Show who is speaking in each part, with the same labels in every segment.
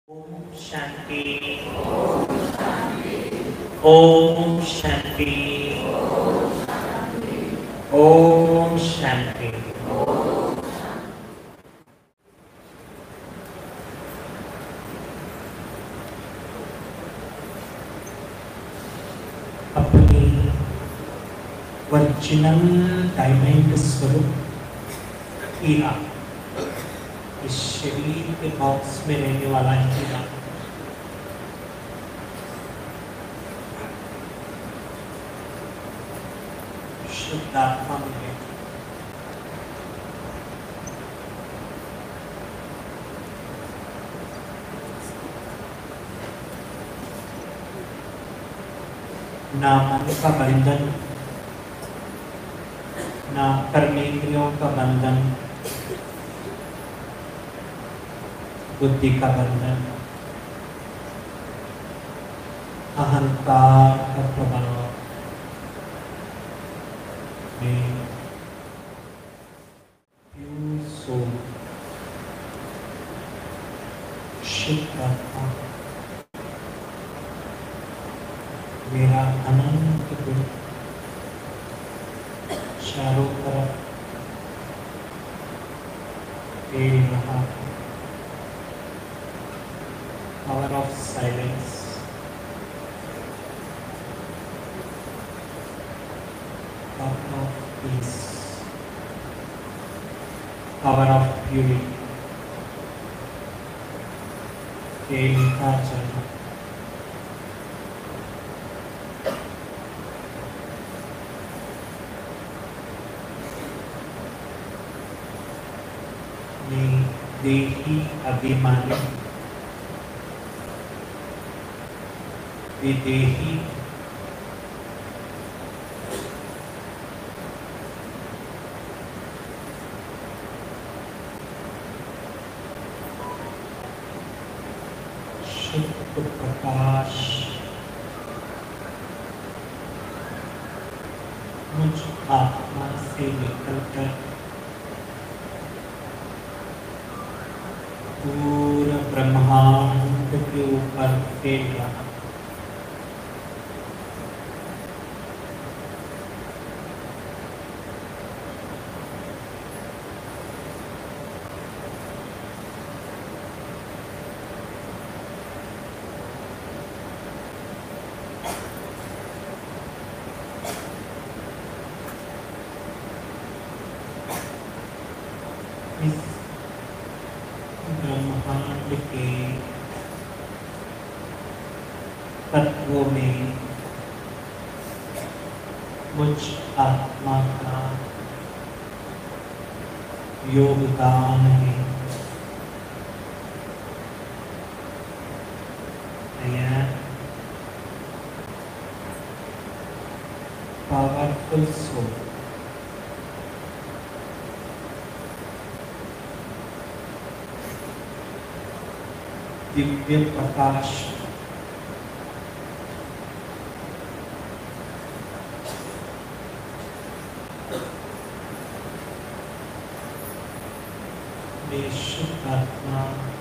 Speaker 1: ओम शांति। ओम शांति। ओम शांति। अपनी original diamond स्वरूप हीरा, इस शरीर के बॉक्स में रहने वाला हीरा शुद्ध आत्मा में है। ना मन का बंधन, ना कर्मेंद्रियों का बंधन, बुद्धि का बंधन, अहंकार का प्रभाव में प्यूर सोल, शुद्ध आत्मा, मेरा अनंत गुण चारों तरफ फैल रहा है। Power of silence, power of peace, power of purity, फैलता चलना। देही अभिमानी, विदेही शुद्ध प्रकाश मुझ आत्मा से निकलकर पूरा ब्रह्मांड के ऊपर फैल रहा। इस ब्रह्मांड के तत्वों में मुझ आत्मा का योगदान है। पावरफुल सोल, दिव्य प्रकाश, शुद्ध आत्मा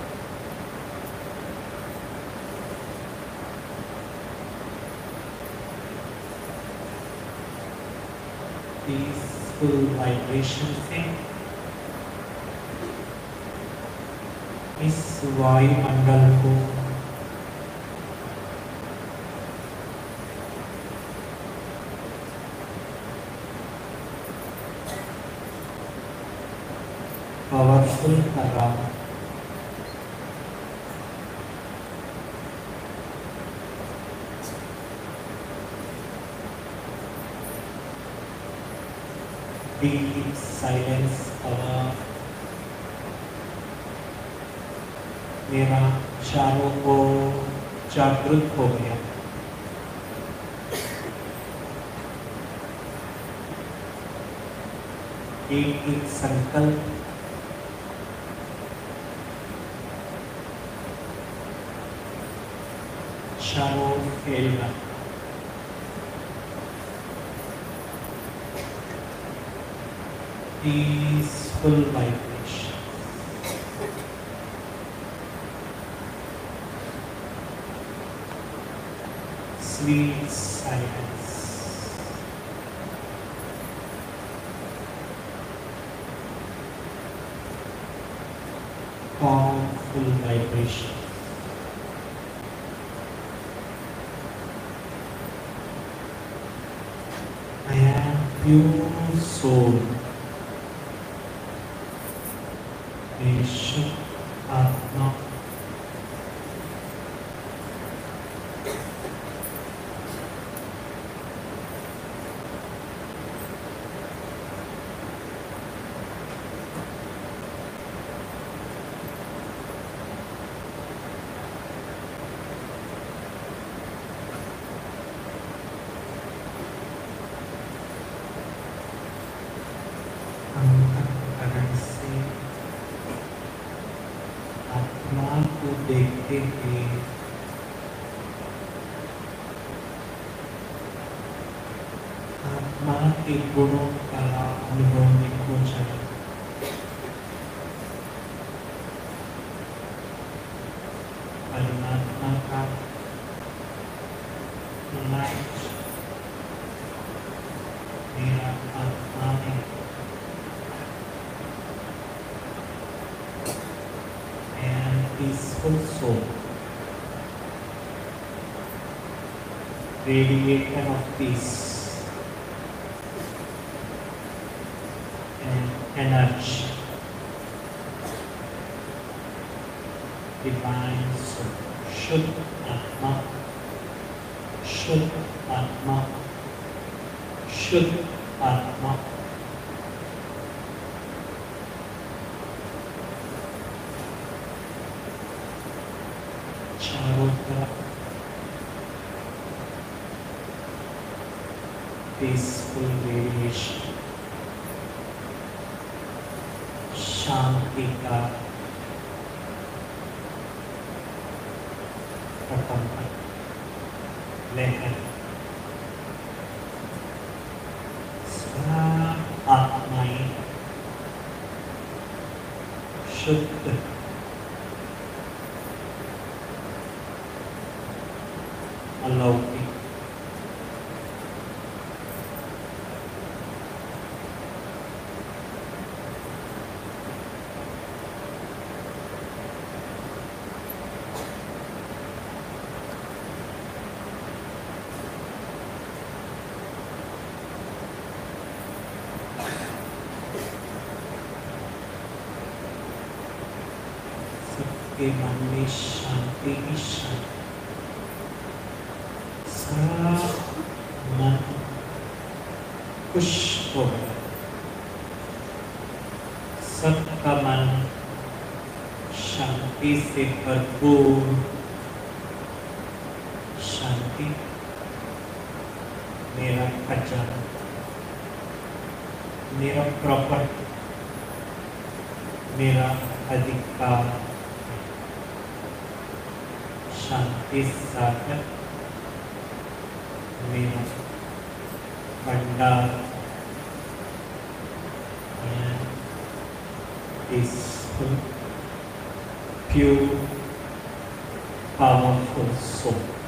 Speaker 1: पीसफुल वाइब्रेशन से इस वायुमंडल को पावरफुल कर रहा हूं। डीप साइलेंस और मेरा चारों को जागृत हो गया। एक एक संकल्प चारों फैलना। Peaceful vibration, sweet silence. Powerful vibration. I am pure soul. Nishut Atma. अंतःकरण से आत्मा को देखते हुए आत्मा के गुणों का अनुभव में हो जाए। परमात्मा का लाइट मेरा आत्मा में and peaceful soul, radiator of peace and energy, divine soul, Shuddh Atma, Shuddh Atma, Shuddh Atma. चारों तरफ पीसफुल रेडिएशन, शांति का प्रकंपन, लहर सब आत्माएं शुद्ध अलौकिक सबके मन में शांति की शांति, मन खुश हो गया, सबका मन शांति से भरपूर, शांति मेरा खजाना, मेरा प्रॉपर्टी, मेरा अधिकार, शांति सागर मेरा भंडार, and peaceful, pure, powerful soul.